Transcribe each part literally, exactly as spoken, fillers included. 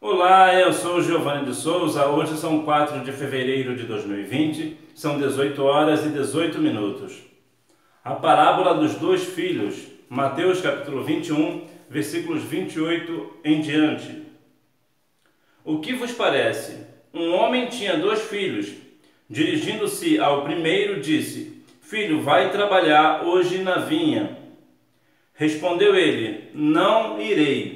Olá, eu sou o Giovanni de Souza. Hoje são quatro de fevereiro de dois mil e vinte, são dezoito horas e dezoito minutos. A parábola dos dois filhos, Mateus capítulo vinte e um, versículos vinte e oito em diante. O que vos parece? Um homem tinha dois filhos. Dirigindo-se ao primeiro, disse: Filho, vai trabalhar hoje na vinha. Respondeu ele: Não irei.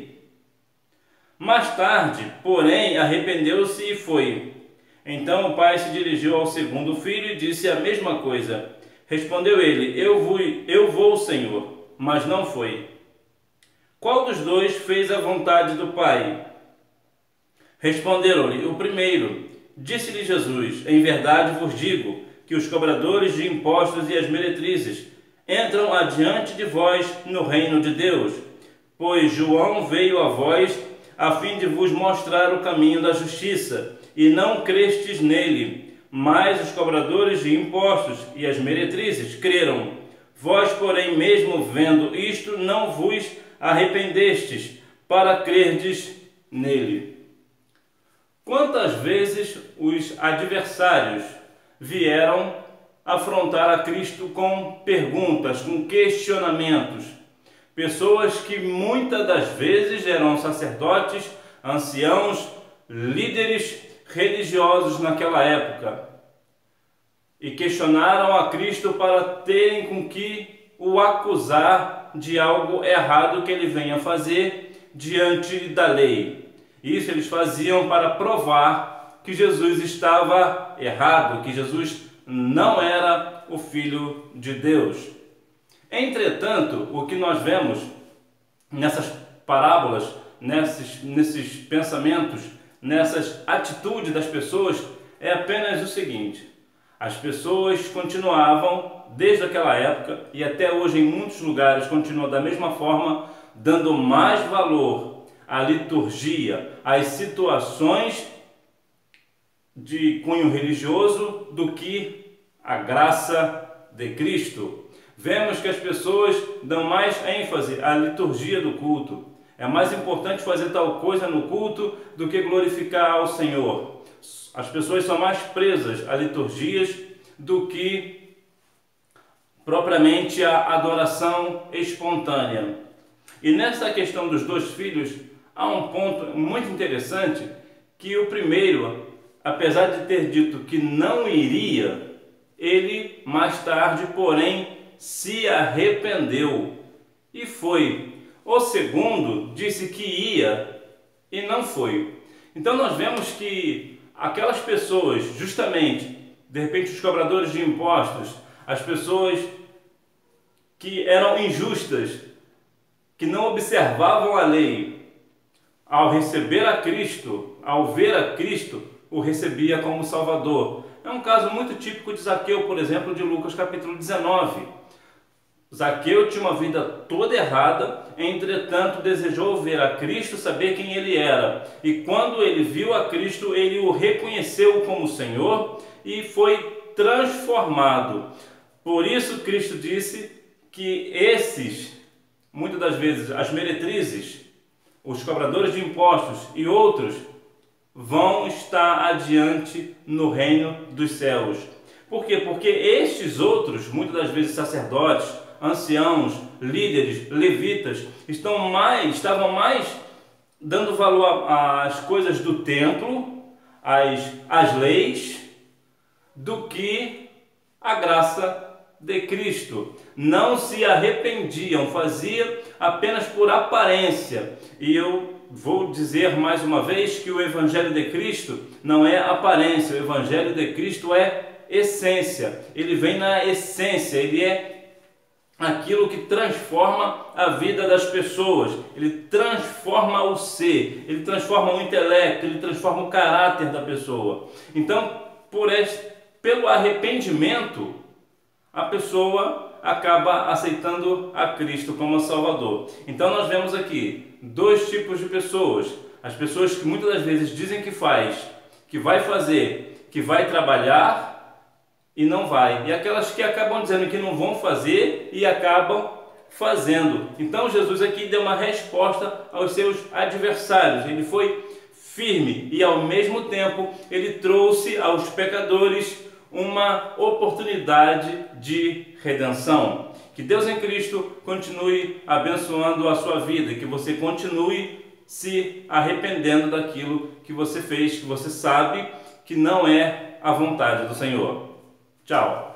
Mais tarde, porém, arrependeu-se e foi. Então o pai se dirigiu ao segundo filho e disse a mesma coisa. Respondeu ele: Eu vou, eu vou, Senhor, mas não foi. Qual dos dois fez a vontade do pai? Responderam-lhe: O primeiro. Disse-lhe Jesus: Em verdade vos digo que os cobradores de impostos e as meretrizes entram adiante de vós no reino de Deus. Pois João veio a vós a fim de vos mostrar o caminho da justiça, e não crestes nele, mas os cobradores de impostos e as meretrizes creram. Vós, porém, mesmo vendo isto, não vos arrependestes para crerdes nele. Quantas vezes os adversários vieram afrontar a Cristo com perguntas, com questionamentos? Pessoas que muitas das vezes eram sacerdotes, anciãos, líderes religiosos naquela época, e questionaram a Cristo para terem com que o acusar de algo errado que ele venha fazer diante da lei. Isso eles faziam para provar que Jesus estava errado, que Jesus não era o Filho de Deus. Entretanto, o que nós vemos nessas parábolas, nesses, nesses pensamentos, nessas atitudes das pessoas, é apenas o seguinte: as pessoas continuavam, desde aquela época e até hoje em muitos lugares, continuam da mesma forma, dando mais valor à liturgia, às situações de cunho religioso do que a graça de Cristo. Vemos que as pessoas dão mais ênfase à liturgia do culto. É mais importante fazer tal coisa no culto do que glorificar ao Senhor. As pessoas são mais presas a liturgias do que propriamente a adoração espontânea. E nessa questão dos dois filhos, há um ponto muito interessante, que o primeiro, apesar de ter dito que não iria, ele mais tarde, porém, se arrependeu e foi. O segundo disse que ia e não foi. Então nós vemos que aquelas pessoas, justamente, de repente os cobradores de impostos, as pessoas que eram injustas, que não observavam a lei, ao receber a Cristo, ao ver a Cristo, o recebia como Salvador. É um caso muito típico de Zaqueu, por exemplo, de Lucas capítulo dezenove. Zaqueu tinha uma vida toda errada, entretanto desejou ver a Cristo, saber quem ele era. E quando ele viu a Cristo, ele o reconheceu como Senhor e foi transformado. Por isso Cristo disse que esses, muitas das vezes, as meretrizes, os cobradores de impostos e outros, vão estar adiante no reino dos céus. Por quê? Porque estes outros, muitas das vezes sacerdotes, anciãos, líderes, levitas, estão mais, estavam mais dando valor às coisas do templo, às, às leis, do que a graça de Cristo. Não se arrependiam, faziam apenas por aparência. E eu vou dizer mais uma vez que o Evangelho de Cristo não é aparência, o Evangelho de Cristo é essência. Ele vem na essência, ele é aquilo que transforma a vida das pessoas, ele transforma o ser, ele transforma o intelecto, ele transforma o caráter da pessoa. Então, por este, pelo arrependimento, a pessoa acaba aceitando a Cristo como Salvador. Então nós vemos aqui dois tipos de pessoas: as pessoas que muitas das vezes dizem que faz, que vai fazer, que vai trabalhar, e não vai. E aquelas que acabam dizendo que não vão fazer e acabam fazendo. Então Jesus aqui deu uma resposta aos seus adversários. Ele foi firme e ao mesmo tempo ele trouxe aos pecadores uma oportunidade de redenção. Que Deus em Cristo continue abençoando a sua vida, que você continue se arrependendo daquilo que você fez, que você sabe que não é a vontade do Senhor. Tchau!